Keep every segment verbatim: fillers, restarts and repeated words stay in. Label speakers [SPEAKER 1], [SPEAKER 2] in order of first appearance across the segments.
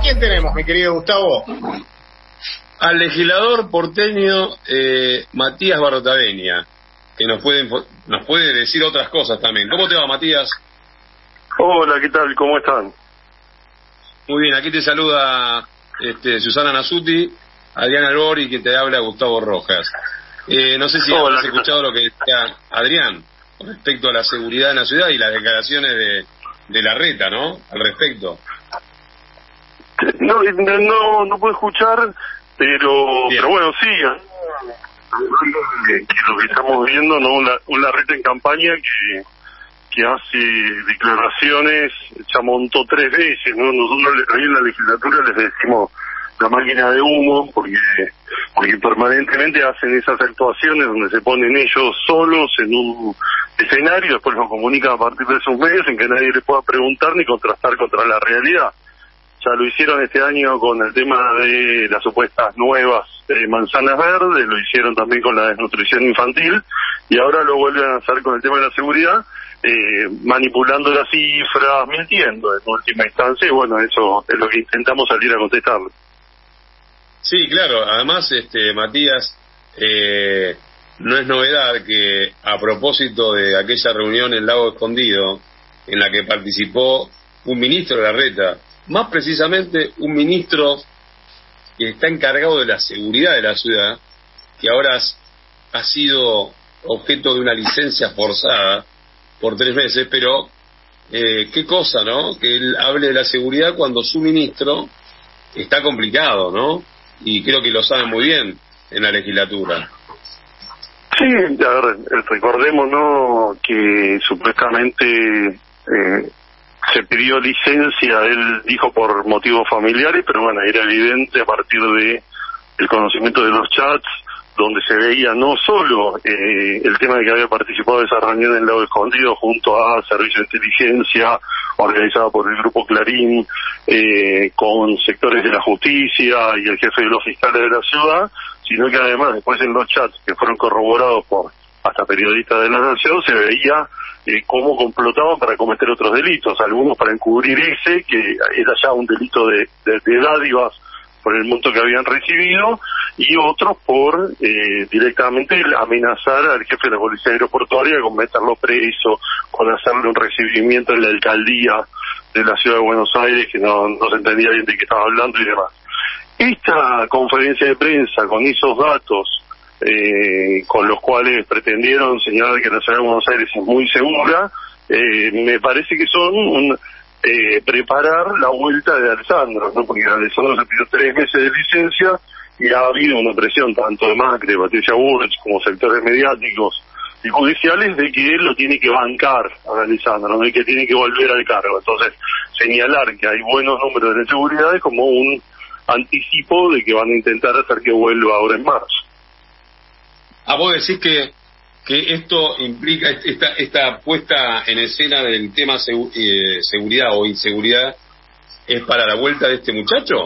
[SPEAKER 1] quién tenemos, mi querido Gustavo?
[SPEAKER 2] Al legislador porteño eh, Matías Barrotaveña, que nos puede nos puede decir otras cosas también. ¿Cómo te va, Matías?
[SPEAKER 3] Hola, ¿qué tal? ¿Cómo están?
[SPEAKER 2] Muy bien, aquí te saluda este, Susana Nasuti, Adrián Albor y que te habla Gustavo Rojas. Eh, no sé si
[SPEAKER 3] Hola,
[SPEAKER 2] has escuchado lo que decía Adrián respecto a la seguridad en la ciudad y las declaraciones de, de Larreta, ¿no? Al respecto.
[SPEAKER 3] No, no, no puedo escuchar, pero, pero bueno, sí. Que, que lo que estamos viendo, ¿no? Una, un Larreta en campaña que, que hace declaraciones, ya montó tres veces, ¿no? Nosotros ahí en la legislatura les decimos la máquina de humo, porque porque permanentemente hacen esas actuaciones donde se ponen ellos solos en un escenario, después lo comunican a partir de esos medios en que nadie les pueda preguntar ni contrastar contra la realidad. Ya lo hicieron este año con el tema de las supuestas nuevas eh, manzanas verdes, lo hicieron también con la desnutrición infantil, y ahora lo vuelven a hacer con el tema de la seguridad, eh, manipulando las cifras, mintiendo en última instancia, y bueno, eso es lo que intentamos salir a contestarle.
[SPEAKER 2] Sí, claro. Además, este Matías, eh, no es novedad que a propósito de aquella reunión en Lago Escondido, en la que participó un ministro de Larreta, más precisamente un ministro que está encargado de la seguridad de la ciudad, que ahora ha sido objeto de una licencia forzada por tres meses, pero eh, qué cosa, ¿no? Que él hable de la seguridad cuando su ministro está complicado, ¿no? Y creo que lo saben muy bien en la legislatura.
[SPEAKER 3] Sí, a ver, recordemos, ¿no?, que supuestamente eh, se pidió licencia, él dijo por motivos familiares, pero bueno, era evidente a partir de el conocimiento de los chats, donde se veía no solo eh, el tema de que había participado de esa reunión en Lago Escondido junto a Servicio de Inteligencia, organizada por el Grupo Clarín, eh, con sectores de la justicia y el jefe de los fiscales de la ciudad, sino que además después en los chats que fueron corroborados por hasta periodistas de la Nación, se veía eh, cómo complotaban para cometer otros delitos, algunos para encubrir ese, que era ya un delito de, de, de dádivas por el monto que habían recibido, y otros por eh, directamente amenazar al jefe de la policía aeroportuaria con meterlo preso, con hacerle un recibimiento en la alcaldía de la ciudad de Buenos Aires, que no, no se entendía bien de qué estaba hablando y demás. Esta conferencia de prensa con esos datos, eh, con los cuales pretendieron señalar que la ciudad de Buenos Aires es muy segura, eh, me parece que son un... Eh, preparar la vuelta de Alessandro, ¿no? Porque Alessandro se pidió tres meses de licencia y ha habido una presión tanto de Macri, de Patricia Bullrich, como sectores mediáticos y judiciales de que él lo tiene que bancar a Alessandro, ¿no? Y que tiene que volver al cargo. Entonces, señalar que hay buenos números de seguridad es como un anticipo de que van a intentar hacer que vuelva ahora en marzo.
[SPEAKER 2] Ah, vos decís que que esto implica, esta esta puesta en escena del tema segu, eh, seguridad o inseguridad, ¿es para la vuelta de este muchacho?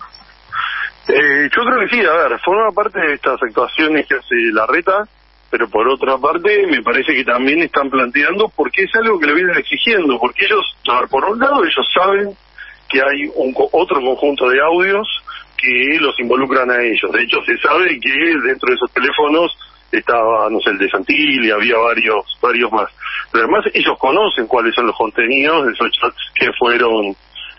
[SPEAKER 3] Eh, yo creo que sí, a ver, forma parte de estas actuaciones que hace Larreta, pero por otra parte me parece que también están planteando, porque es algo que le vienen exigiendo, porque ellos, a ver, por un lado ellos saben que hay un otro conjunto de audios que los involucran a ellos. De hecho, se sabe que dentro de esos teléfonos estaba, no sé, el de Santilli, había varios varios más. Pero además ellos conocen cuáles son los contenidos de esos chats que fueron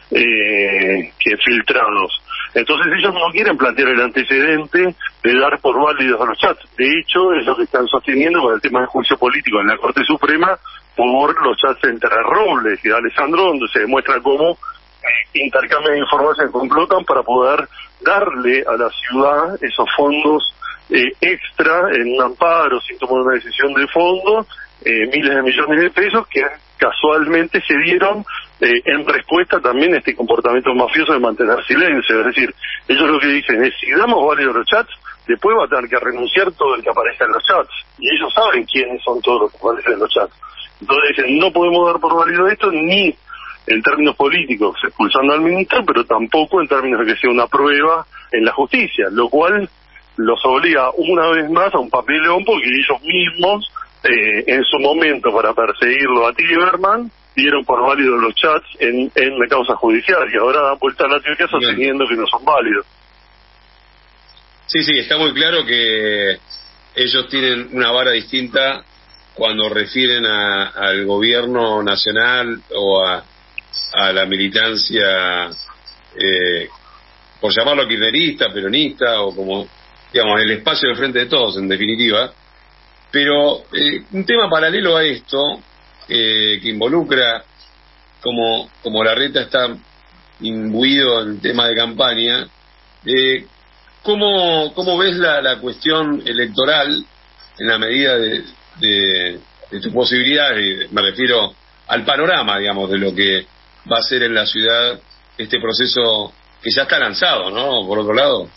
[SPEAKER 3] eh, que filtrados. Entonces ellos no quieren plantear el antecedente de dar por válidos a los chats. De hecho, es lo que están sosteniendo con el tema del juicio político en la Corte Suprema por los chats entre Robles y Alessandro, donde se demuestra cómo eh, intercambian información, complotan para poder darle a la ciudad esos fondos Eh, extra en un amparo sin tomar una decisión de fondo, eh, miles de millones de pesos que casualmente se dieron eh, en respuesta también a este comportamiento mafioso de mantener silencio. Es decir, ellos lo que dicen es, si damos válidos los chats, después va a tener que renunciar todo el que aparezca en los chats, y ellos saben quiénes son todos los que aparecen en los chats. Entonces dicen, no podemos dar por válido esto ni en términos políticos expulsando al ministro, pero tampoco en términos de que sea una prueba en la justicia, lo cual los obliga una vez más a un papelón, porque ellos mismos, eh, en su momento, para perseguirlo a Tiberman, dieron por válidos los chats en, en la causa judicial, y ahora dan vuelta a la teoría sosteniendo que no son válidos.
[SPEAKER 2] Sí, sí, está muy claro que ellos tienen una vara distinta cuando refieren a, al gobierno nacional o a, a la militancia, eh, por llamarlo kirchnerista, peronista, o como, digamos, el espacio del frente de todos, en definitiva. Pero eh, un tema paralelo a esto, eh, que involucra, como, como Larreta está imbuido en tema de campaña, eh, ¿cómo, cómo ves la, la cuestión electoral en la medida de, de, de tus posibilidades? Me refiero al panorama, digamos, de lo que va a ser en la ciudad este proceso que ya está lanzado, ¿no? Por otro lado.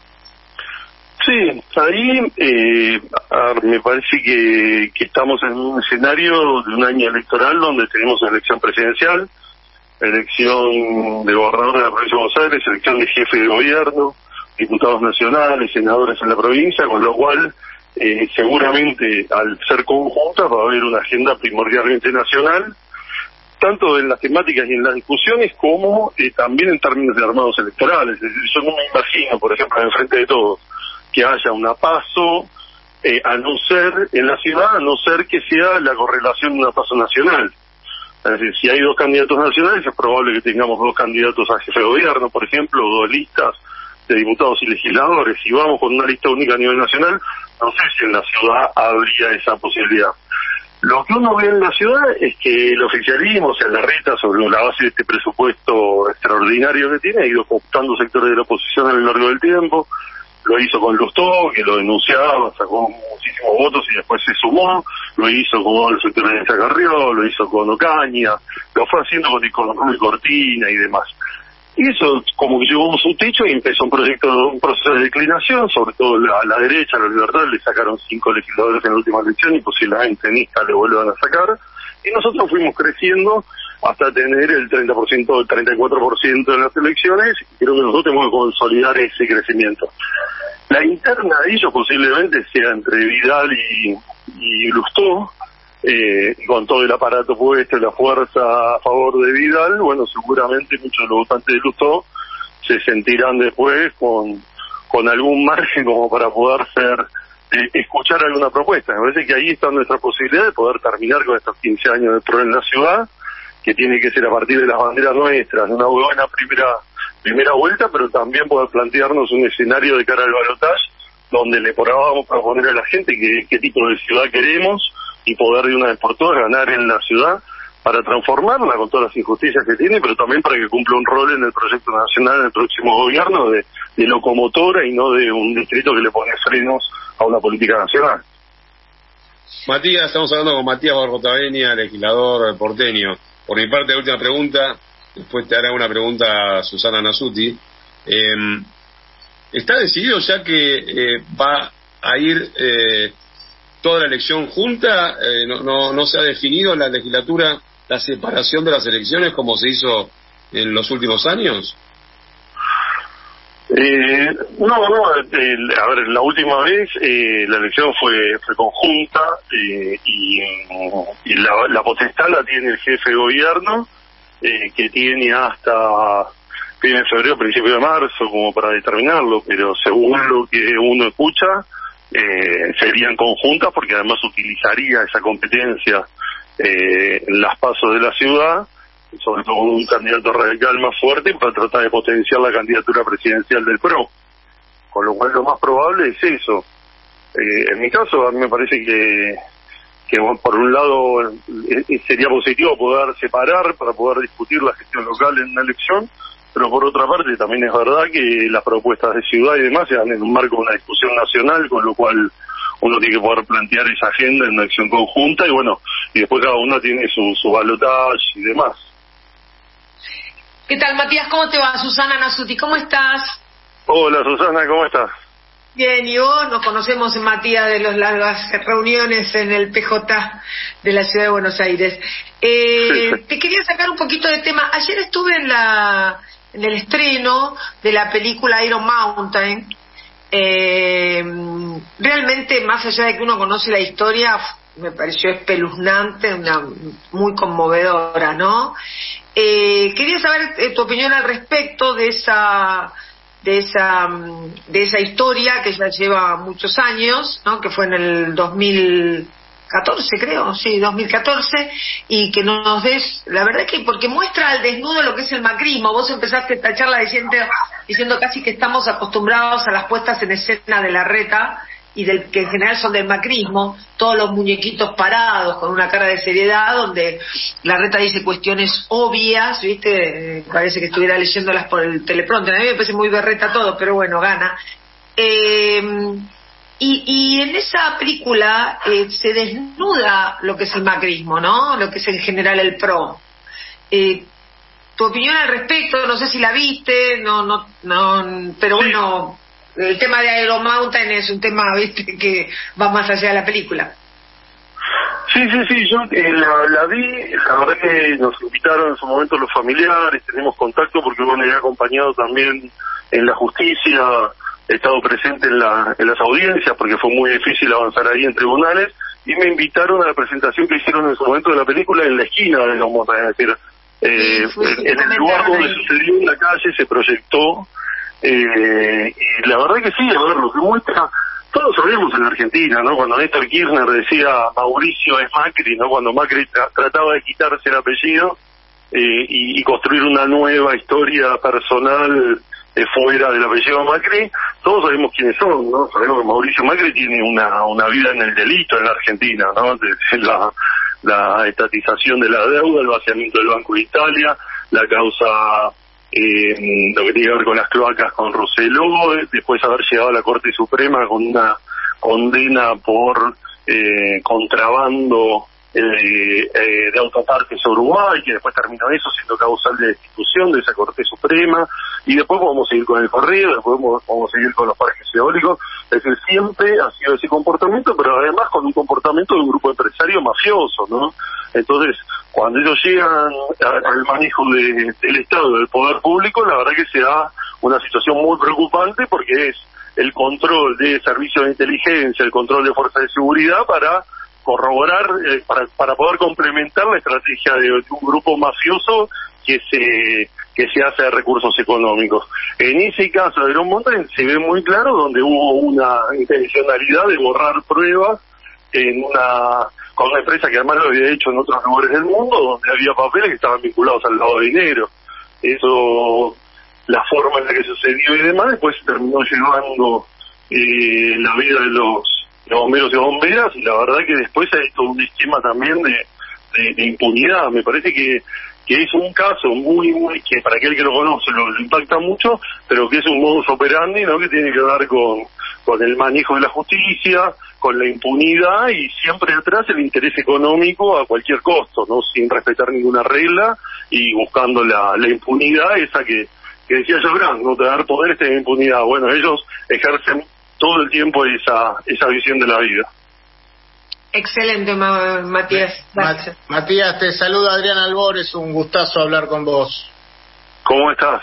[SPEAKER 3] Sí, ahí eh, a ver, me parece que, que estamos en un escenario de un año electoral donde tenemos una elección presidencial, elección de gobernador de la provincia de Buenos Aires, elección de jefe de gobierno, diputados nacionales, senadores en la provincia, con lo cual eh, seguramente al ser conjuntas va a haber una agenda primordialmente nacional, tanto en las temáticas y en las discusiones como eh, también en términos de armados electorales. Es decir, yo no me imagino, por ejemplo, en frente de todos, que haya una PASO, eh, a no ser, en la ciudad, a no ser que sea la correlación de una PASO nacional. Es decir, si hay dos candidatos nacionales, es probable que tengamos dos candidatos a jefe de gobierno, por ejemplo, dos listas de diputados y legisladores. Si vamos con una lista única a nivel nacional, no sé si en la ciudad habría esa posibilidad. Lo que uno ve en la ciudad es que el oficialismo, o sea, Larreta, sobre la base de este presupuesto extraordinario que tiene, ha ido cooptando sectores de la oposición a lo largo del tiempo. Lo hizo con Lustó, que lo denunciaba, sacó muchísimos votos y después se sumó. Lo hizo con el sector de Carrió, lo hizo con Ocaña, lo fue haciendo con, con Rubio Cortina y demás. Y eso como que llegó a su techo y empezó un proyecto, un proceso de declinación, sobre todo a la derecha, a la Libertad, le sacaron cinco legisladores en la última elección y posiblemente en esta le vuelvan a sacar. Y nosotros fuimos creciendo hasta tener el treinta por ciento, el treinta y cuatro por ciento de las elecciones, y creo que nosotros tenemos que consolidar ese crecimiento. La interna de ellos posiblemente sea entre Vidal y, y Lustó, eh, con todo el aparato puesto, la fuerza a favor de Vidal. Bueno, seguramente muchos de los votantes de Lustó se sentirán después con, con algún margen como para poder ser, eh, escuchar alguna propuesta. Me parece que ahí está nuestra posibilidad de poder terminar con estos quince años de PRO en la ciudad, que tiene que ser a partir de las banderas nuestras, una buena primera primera vuelta, pero también poder plantearnos un escenario de cara al balotaje donde le podamos proponer a la gente qué, qué tipo de ciudad queremos y poder de una vez por todas ganar en la ciudad para transformarla con todas las injusticias que tiene, pero también para que cumpla un rol en el proyecto nacional en el próximo gobierno de, de locomotora y no de un distrito que le pone frenos a una política nacional.
[SPEAKER 2] Matías, estamos hablando con Matías Barbotaveña, legislador porteño. Por mi parte, la última pregunta, después te hará una pregunta a Susana Nasuti. Eh, ¿Está decidido ya que eh, va a ir eh, toda la elección junta? Eh, no, no, ¿No se ha definido en la legislatura la separación de las elecciones como se hizo en los últimos años?
[SPEAKER 3] Eh, no, no, eh, a ver, la última vez eh, la elección fue fue conjunta eh, y, y la, la potestad la tiene el jefe de gobierno, eh, que tiene hasta fin de febrero, principio de marzo como para determinarlo, pero según lo que uno escucha, eh, serían conjuntas porque además utilizaría esa competencia eh, en las pasos de la ciudad, sobre todo un candidato radical más fuerte para tratar de potenciar la candidatura presidencial del PRO, con lo cual lo más probable es eso. Eh, en mi caso a mí me parece que que por un lado eh, sería positivo poder separar para poder discutir la gestión local en una elección, pero por otra parte también es verdad que las propuestas de ciudad y demás se dan en un marco de una discusión nacional, con lo cual uno tiene que poder plantear esa agenda en una acción conjunta y bueno, y después cada uno tiene su, su balotaje y demás.
[SPEAKER 1] ¿Qué tal, Matías? ¿Cómo te va? Susana Nasuti, ¿cómo estás?
[SPEAKER 3] Hola, Susana, ¿cómo estás?
[SPEAKER 1] Bien, y vos, nos conocemos, Matías, de los, las reuniones en el P J de la Ciudad de Buenos Aires. Eh, sí. Te quería sacar un poquito de tema. Ayer estuve en la en el estreno de la película Iron Mountain. Eh, realmente, más allá de que uno conoce la historia, me pareció espeluznante, una muy conmovedora, ¿no? Eh, quería saber eh, tu opinión al respecto de esa de esa de esa historia que ya lleva muchos años, ¿no? Que fue en el dos mil catorce, creo, sí, dos mil catorce, y que nos des, la verdad que porque muestra al desnudo lo que es el macrismo. Vos empezaste esta charla diciendo, diciendo casi que estamos acostumbrados a las puestas en escena de Larreta y del que en general son del macrismo, todos los muñequitos parados con una cara de seriedad, donde Larreta dice cuestiones obvias, ¿viste? Eh, parece que estuviera leyéndolas por el teleprompter. A mí me parece muy berreta todo, pero bueno, gana. Eh, y, y en esa película eh, se desnuda lo que es el macrismo, ¿no? Lo que es en general el PRO. Eh, tu opinión al respecto, no sé si la viste, no, no, no, pero bueno... El tema de Iron Mountain es un tema, viste, que va más allá de la película.
[SPEAKER 3] Sí, sí, sí, yo eh, la, la vi, la verdad que nos invitaron en su momento los familiares, tenemos contacto porque bueno, he acompañado también en la justicia, he estado presente en, la, en las audiencias porque fue muy difícil avanzar ahí en tribunales, y me invitaron a la presentación que hicieron en su momento de la película en la esquina de Iron Mountain, es decir, eh, sí, en, en el lugar donde ahí sucedió, en la calle, se proyectó. Eh, y la verdad que sí, a ver, lo que muestra, todos sabemos en Argentina, ¿no? Cuando Néstor Kirchner decía Mauricio es Macri, ¿no? Cuando Macri tra trataba de quitarse el apellido eh, y, y construir una nueva historia personal eh, fuera del apellido Macri, todos sabemos quiénes son, ¿no? Sabemos que Mauricio Macri tiene una, una vida en el delito en la Argentina, ¿no? Desde la, la estatización de la deuda, el vaciamiento del Banco de Italia, la causa... Eh, lo que tiene que ver con las cloacas con Rosselló, después haber llegado a la Corte Suprema con una condena por eh, contrabando eh, eh, de autopartes a Uruguay, que después terminó eso siendo causal de destitución de esa Corte Suprema, y después podemos seguir con el corrido, después podemos, podemos seguir con los parques eólicos. Es decir, siempre ha sido ese comportamiento, pero además con un comportamiento de un grupo empresario mafioso, ¿no? Entonces, cuando ellos llegan al manejo de, del Estado, del poder público, la verdad que se da una situación muy preocupante, porque es el control de servicios de inteligencia, el control de fuerzas de seguridad para corroborar, eh, para, para poder complementar la estrategia de, de un grupo mafioso que se que se hace de recursos económicos. En ese caso de Iron Mountain se ve muy claro donde hubo una intencionalidad de borrar pruebas en una con una empresa que además lo había hecho en otros lugares del mundo, donde había papeles que estaban vinculados al lavado de dinero. Eso, la forma en la que sucedió y demás, después terminó llevando eh, la vida de los, de bomberos y bomberas, y la verdad que después hay todo un esquema también de, de, de impunidad. Me parece que que es un caso muy, muy, que para aquel que lo conoce lo, lo impacta mucho, pero que es un modus operandi, ¿no? Que tiene que ver con, con el manejo de la justicia, con la impunidad, y siempre atrás el interés económico a cualquier costo, ¿no? Sin respetar ninguna regla y buscando la, la impunidad esa que, que decía Jobran, no tener poder es tener impunidad. Bueno, ellos ejercen todo el tiempo esa, esa visión de la vida.
[SPEAKER 1] Excelente, Matías.
[SPEAKER 4] Mat Matías, te saluda Adrián Albores, un gustazo hablar con vos.
[SPEAKER 3] ¿Cómo estás?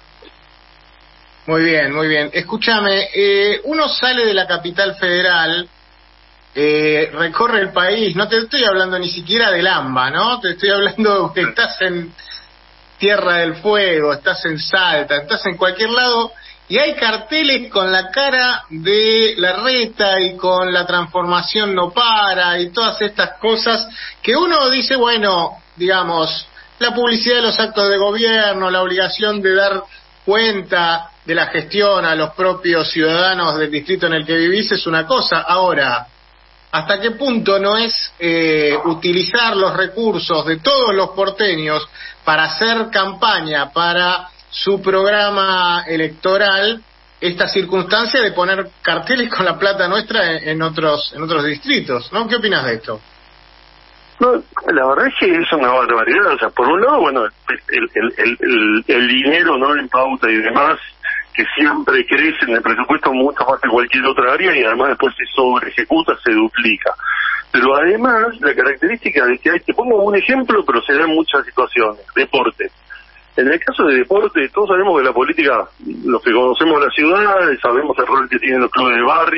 [SPEAKER 4] Muy bien, muy bien. Escúchame, eh, uno sale de la capital federal, eh, recorre el país, no te estoy hablando ni siquiera del AMBA, ¿no? Te estoy hablando que estás en Tierra del Fuego, estás en Salta, estás en cualquier lado, y hay carteles con la cara de Larreta y con la transformación no para y todas estas cosas que uno dice, bueno, digamos, la publicidad de los actos de gobierno, la obligación de dar cuenta de la gestión a los propios ciudadanos del distrito en el que vivís es una cosa. Ahora, ¿hasta qué punto no es eh, utilizar los recursos de todos los porteños para hacer campaña para su programa electoral, esta circunstancia de poner carteles con la plata nuestra en, en otros en otros distritos, ¿no? ¿Qué opinas de esto?
[SPEAKER 3] No, la verdad es que es una barbaridad. O sea, por un lado, bueno, el, el, el, el, el dinero, ¿no?, en pauta y demás, que siempre crece en el presupuesto mucho más que cualquier otra área, y además después se sobre ejecuta, se duplica. Pero además, la característica de que hay, te pongo un ejemplo, pero se da en muchas situaciones: deporte. En el caso de deporte, todos sabemos que la política, los que conocemos la ciudad, sabemos el rol que tienen los clubes de barrio,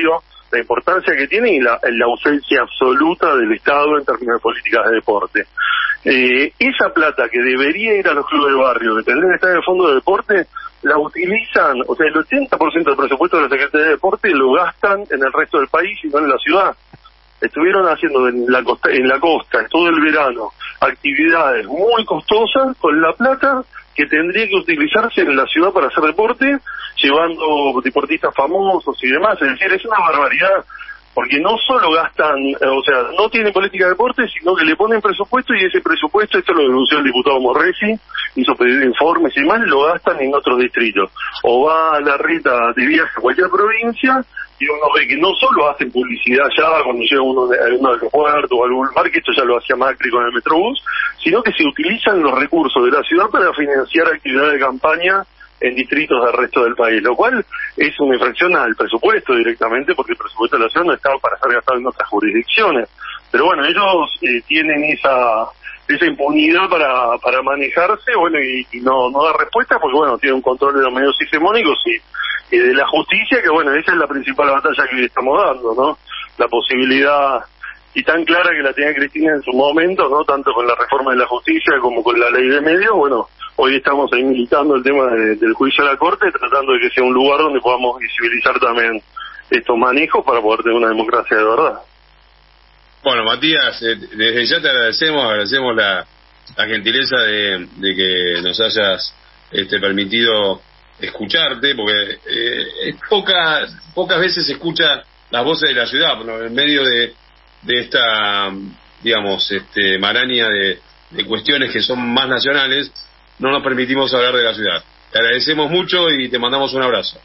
[SPEAKER 3] la importancia que tiene y la, la ausencia absoluta del Estado en términos de políticas de deporte. Eh, esa plata que debería ir a los clubes de barrio, que tendría que estar en el fondo de deporte, la utilizan, o sea, el ochenta por ciento del presupuesto de la Secretaría de Deporte lo gastan en el resto del país y no en la ciudad. Estuvieron haciendo en la costa, en la costa, en todo el verano, actividades muy costosas con la plata que tendría que utilizarse en la ciudad para hacer deporte, llevando deportistas famosos y demás. Es decir, es una barbaridad, porque no solo gastan, o sea, no tienen política de deporte, sino que le ponen presupuesto y ese presupuesto, esto lo denunció el diputado Morresi, hizo pedir informes y demás, lo gastan en otros distritos. O va a la Rita de viaje a cualquier provincia y uno ve que no solo hacen publicidad ya cuando llega uno de, uno de los puertos o algún lugar, que esto ya lo hacía Macri con el Metrobús, sino que se utilizan los recursos de la ciudad para financiar actividades de campaña en distritos del resto del país, lo cual es una infracción al presupuesto directamente, porque el presupuesto de la ciudad no estaba para ser gastado en otras jurisdicciones. Pero bueno, ellos eh, tienen esa esa impunidad para para manejarse, bueno, y, y no no dar respuesta, porque bueno, tiene un control de los medios hegemónicos y, y de la justicia, que bueno, esa es la principal batalla que le estamos dando, ¿no? La posibilidad, y tan clara que la tenía Cristina en su momento, ¿no? Tanto con la reforma de la justicia como con la ley de medios, bueno, hoy estamos ahí militando el tema de, del juicio a la Corte, tratando de que sea un lugar donde podamos visibilizar también estos manejos para poder tener una democracia de verdad.
[SPEAKER 2] Bueno, Matías, eh, desde ya te agradecemos, agradecemos la, la gentileza de, de que nos hayas este, permitido escucharte, porque eh, es poca, pocas veces se escucha las voces de la ciudad, ¿no? En medio de, de esta, digamos, este, maraña de, de cuestiones que son más nacionales, no nos permitimos hablar de la ciudad. Te agradecemos mucho y te mandamos un abrazo.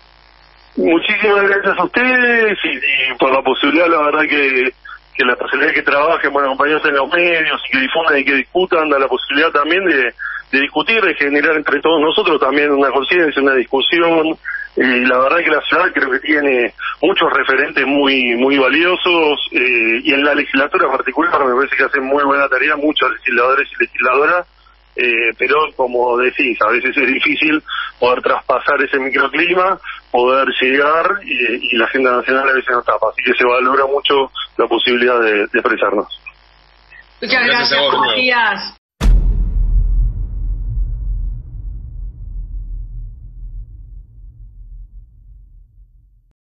[SPEAKER 3] Muchísimas gracias a ustedes y, y por la posibilidad, la verdad que que la posibilidad de que trabajen, bueno, compañeros en los medios y que difundan y que discutan, da la posibilidad también de, de discutir, de generar entre todos nosotros también una conciencia, una discusión. Y la verdad que la ciudad creo que tiene muchos referentes muy muy valiosos, eh, y en la legislatura en particular me parece que hacen muy buena tarea muchos legisladores y legisladoras. Eh, pero como decís, a veces es difícil poder traspasar ese microclima, poder llegar y, y la agenda nacional a veces no tapa, así que se valora mucho la posibilidad de, de expresarnos.
[SPEAKER 1] Muchas gracias, gracias Matías.